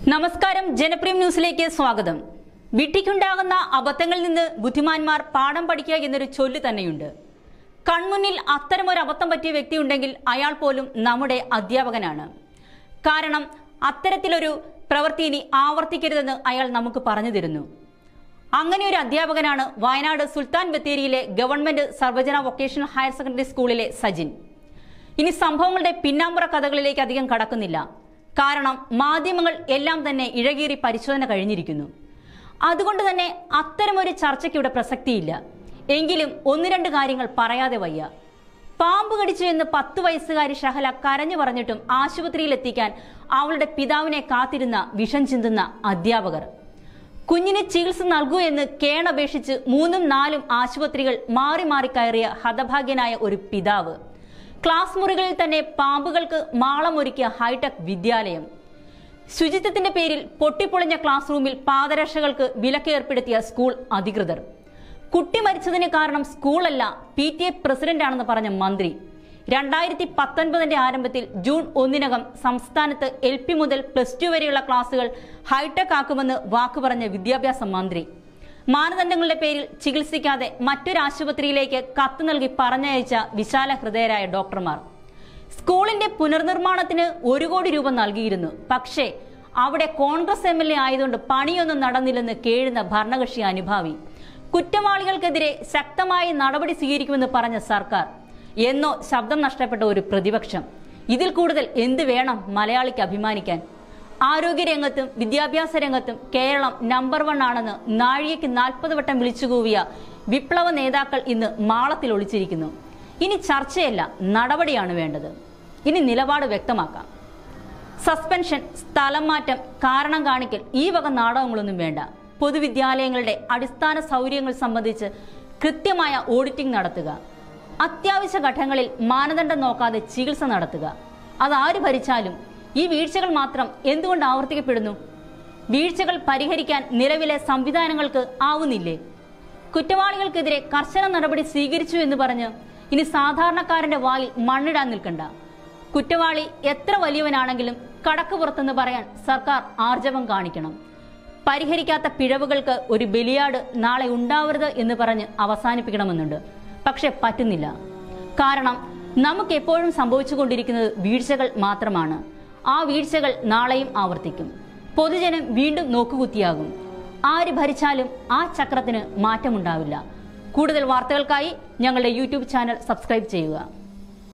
നമസ്കാരം, ജനപ്രിയം ന്യൂസിലേക്ക് സ്വാഗതം. വിട്ടിക്കുണ്ടാകുന്ന അബദ്ധങ്ങളിൽ നിന്ന് ബുദ്ധിമാന്മാർ പാഠം പഠിക്കുക എന്നൊരു ചൊല്ല് തന്നെയുണ്ട്. കൺമുന്നിൽ അത്തരമൊരു അബദ്ധം പറ്റിയ വ്യക്തിയുണ്ടെങ്കിൽ അയാൾ പോലും നമ്മുടെ അധ്യാപകനാണ്. കാരണം അത്തരത്തിലൊരു പ്രവൃത്തി ഇനി ആവർത്തിക്കരുതെന്ന് അയാൾ നമുക്ക് പറഞ്ഞു തരുന്നു. അങ്ങനെ ഒരു അധ്യാപകനാണ് വയനാട് സുൽത്താൻ ബത്തേരിയിലെ government Sarvajana vocational higher secondary സ്കൂളിലെ സജിൻ. ഇനി സംഭവങ്ങളുടെ പിന്നാമ്പുറ കഥകളിലേക്ക് അധികം കടക്കുന്നില്ല. കാരണം മാധ്യമങ്ങൾ എല്ലാം തന്നെ ഇഴകീറി പരിശോധന കഴിഞ്ഞിരിക്കുന്നു. അതുകൊണ്ട് തന്നെ അത്തരമൊരു ചർച്ചയ്ക്ക് ഇവിടെ പ്രസക്തിയില്ല. എങ്കിലും ഒന്ന് രണ്ട് കാര്യങ്ങൾ പറയാതെ വയ്യ. പാമ്പ് കടിച്ചു എന്ന് 10 വയസ്സുകാരി ഷഹല കരഞ്ഞു പറഞ്ഞിട്ടും ആശുപത്രിയിൽ എത്തിക്കാൻ അവളുടെ പിതാവിനെ കാത്തിരുന്ന വിഷം ചിന്തുന്ന അധ്യാപകർ, കുഞ്ഞിന് ചികിത്സ നൽകൂ എന്ന് കേണപേക്ഷിച്ച് 3ഉം 4ഉം ആശുപത്രികൾ മാറി മാറി കയറിയ ഹതഭാഗ്യനായ ഒരു പിതാവ്, ക്ലാസ് മുറികളിൽ തന്നെ പാമ്പുകൾക്ക് മാളമൊരുക്കിയ ഹൈടെക് വിദ്യാലയം, ശുചിത്വത്തിന്റെ പേരിൽ പൊട്ടിപ്പൊളിഞ്ഞ ക്ലാസ് റൂമിൽ പാദരക്ഷകൾക്ക് വിലക്ക് ഏർപ്പെടുത്തിയ സ്കൂൾ അധികൃതർ, കുട്ടി മരിച്ചതിന് കാരണം സ്കൂളല്ല PTA പ്രസിഡന്റാണെന്ന് പറഞ്ഞ മന്ത്രി, 2019 ആരംഭത്തിൽ ജൂൺ 1 സംസ്ഥാനത്ത് LP മുതൽ +2 വരെയുള്ള ക്ലാസുകൾ ഹൈടെക് ആക്കുമെന്ന് വാക്കുപറഞ്ഞ വിദ്യാഭ്യാസ മന്ത്രി, മാനദണ്ഡങ്ങളുടെ പേരിൽ ചികിത്സിക്കാതെ മറ്റൊരു ആശുപത്രിയിലേക്ക് കത്ത് നൽകി പറഞ്ഞയച്ച വിശാല ഹൃദയരായ ഡോക്ടർമാർ, സ്കൂളിന്റെ പുനർനിർമ്മാണത്തിന് 1 കോടി രൂപ നൽകിയിരുന്നു. പക്ഷേ അവിടെ കോൺഗ്രസ് MLA ആയതുകൊണ്ട് പണിയൊന്നും നടന്നില്ലെന്ന് കേഴുന്ന ഭരണകക്ഷി അനുഭാവി, കുറ്റവാളികൾക്കെതിരെ ശക്തമായ നടപടി സ്വീകരിക്കുമെന്ന് പറഞ്ഞ സർക്കാർ, എന്നോ ശബ്ദം നഷ്ടപ്പെട്ട ഒരു പ്രതിപക്ഷം. ഇതിൽ കൂടുതൽ എന്ത് വേണം മലയാളിക്ക് അഭിമാനിക്കാൻ? ആരോഗ്യരംഗത്തും വിദ്യാഭ്യാസ രംഗത്തും കേരളം നമ്പർ 1 ആണെന്ന് നാഴികയ്ക്ക് 40 വട്ടം വിളിച്ചുകൂവിയ വിപ്ലവ നേതാക്കൾ ഇന്ന് മാളത്തിൽ ഒളിച്ചിരിക്കുന്നു. ഇനി ചർച്ചയല്ല, നടപടിയാണ് വേണ്ടത്. ഇനി നിലപാട് വ്യക്തമാക്കാം. സസ്പെൻഷൻ, സ്ഥലം മാറ്റം, കാരണം കാണിക്കൽ, ഈ വക നാടകങ്ങളൊന്നും വേണ്ട. പൊതുവിദ്യാലയങ്ങളുടെ അടിസ്ഥാന സൗകര്യങ്ങൾ സംബന്ധിച്ച് കൃത്യമായ ഓഡിറ്റിംഗ് നടത്തുക. അത്യാവശ്യ ഘട്ടങ്ങളിൽ മാനദണ്ഡം നോക്കാതെ ചികിത്സ നടത്തുക. അതാര് ഭരിച്ചാലും ഈ വീഴ്ചകൾ മാത്രം എന്തുകൊണ്ട് ആവർത്തിക്കപ്പെടുന്നു? വീഴ്ചകൾ പരിഹരിക്കാൻ നിലവിലെ സംവിധാനങ്ങൾക്ക് ആവുന്നില്ലേ? കുറ്റവാളികൾക്കെതിരെ കർശന നടപടി സ്വീകരിച്ചു എന്ന് പറഞ്ഞ് ഇനി സാധാരണക്കാരന്റെ വായിൽ മണ്ണിടാൻ നിൽക്കണ്ട. കുറ്റവാളി എത്ര വലിയവനാണെങ്കിലും കടക്ക് പുറത്തെന്ന് പറയാൻ സർക്കാർ ആർജവം കാണിക്കണം. പരിഹരിക്കാത്ത പിഴവുകൾക്ക് ഒരു ബലിയാട് നാളെ ഉണ്ടാവരുത് എന്ന് പറഞ്ഞ് അവസാനിപ്പിക്കണമെന്നുണ്ട്. പക്ഷെ പറ്റുന്നില്ല. കാരണം നമുക്ക് എപ്പോഴും സംഭവിച്ചുകൊണ്ടിരിക്കുന്നത് വീഴ്ചകൾ മാത്രമാണ്. ആ വീഴ്ചകൾ നാളെയും ആവർത്തിക്കും. പൊതുജനം വീണ്ടും നോക്കുകുത്തിയാകും. ആര് ഭരിച്ചാലും ആ ചക്രത്തിന് മാറ്റമുണ്ടാവില്ല. കൂടുതൽ വാർത്തകൾക്കായി ഞങ്ങളുടെ YouTube ചാനൽ സബ്സ്ക്രൈബ് ചെയ്യുക.